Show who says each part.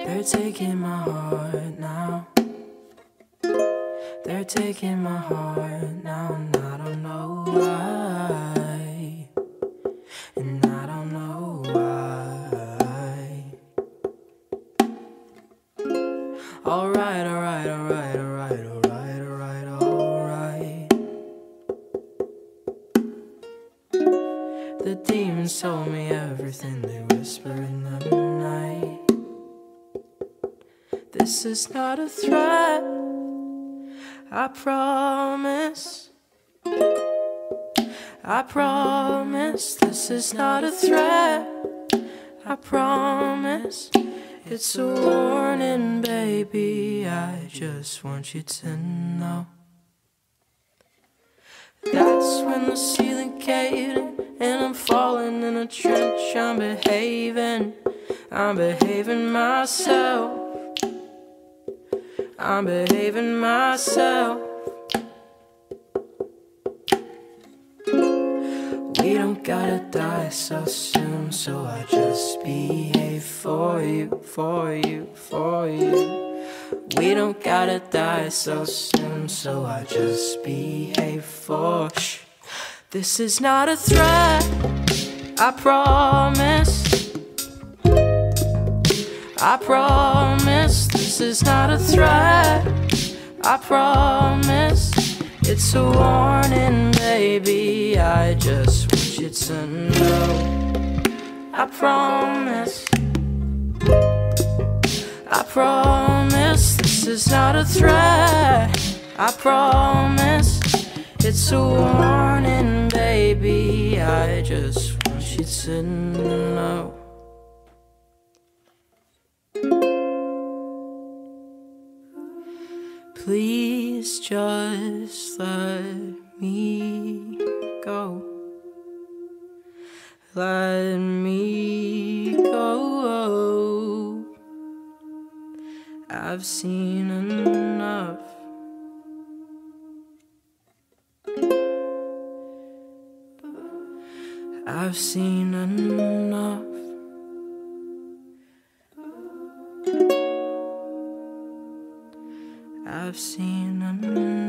Speaker 1: They're taking my heart now. They're taking my heart now, and I don't know why. And I don't know why. Alright, alright, alright, alright, alright, alright, alright. The demons told me everything they whisper in the night. This is not a threat, I promise. I promise this is not a threat, I promise. It's a warning, baby, I just want you to know. That's when the ceiling caved in, and I'm falling in a trench. I'm behaving myself. I'm behaving myself. We don't gotta die so soon, so I just behave for you, for you, for you. We don't gotta die so soon, so I just behave for shh. This is not a threat, I promise. I promise this is not a threat, I promise. It's a warning, baby, I just want you to know. I promise, I promise this is not a threat, I promise. It's a warning, baby, I just want you to know. Please just let me go. Let me go. I've seen enough. I've seen enough. I've seen enough.